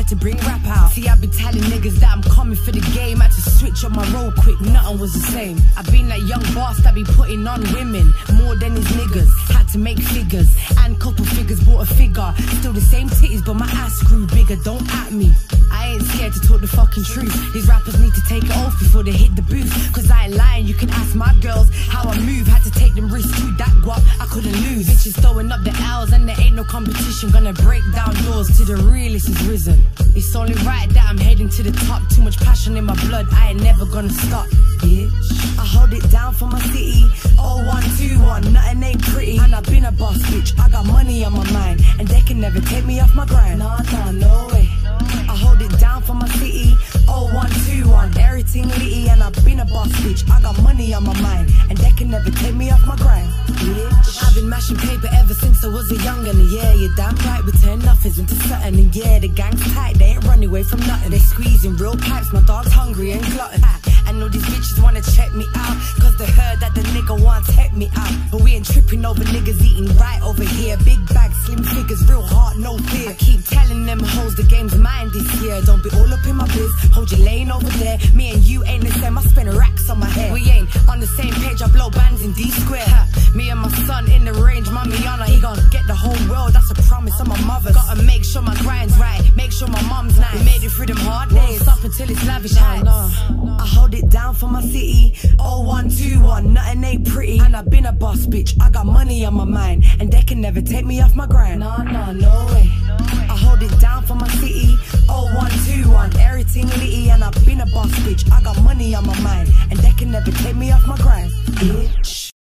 to bring rap out. See, I be telling niggas that I'm coming for the game. Had to switch up my role quick, nothing was the same. I been that young boss that be putting on women more than his niggas. Had to make figures, and couple figures bought a figure. Still the same titties, but my ass grew bigger. Don't at me, I ain't scared to talk the fucking truth. These rappers need to take it off before they hit the booth. Cause I ain't lying, you can ask my girls how I move. Had to take them risks to that guap, I couldn't lose. Bitches throwing up the L's and there ain't no competition. Gonna break down doors till the realest is risen. It's only right that I'm heading to the top. Too much passion in my blood, I ain't never gonna stop, bitch. I hold it down for my city. 0121, nothing ain't pretty. And I've been a boss, bitch, I got money on my mind, and they can never take me off my grind. Nah, nah, no way. I hold it down for my city. 0121, everything litty, and I've been a boss, bitch, I got money on my mind, and they can never take me off my grind, bitch. I've been mashing paper ever since I was a young'un. Yeah, you're damn right, we turn nothings into something. And yeah, the gang's tight, they ain't running away from nothing. They squeezing real pipes, my dog's hungry and glutton. I know these bitches wanna check me out, cause they heard that the nigga wants help me out. But we ain't tripping over niggas eating right over here. Big bag, slim figures, real heart, no fear. I keep telling them hoes the game's mine this year. Don't be all up in my biz, hold your lane over there. Me and you ain't the same, I spend racks on my hair. We ain't on the same page, I blow bands in D square. Me and my son in the range, mommy on her, he gon' get the whole world, that's a promise on my mother's. Gotta make sure my grind's right, make sure my mom's nice. We made it through them hard days, stop until it's lavish heights. I hold it down for my city. 0121, nothing ain't pretty. And I've been a boss, bitch, I got money on my mind, and they can never take me off my grind. Nah, nah, no way. I hold it down for my city. 0121, everything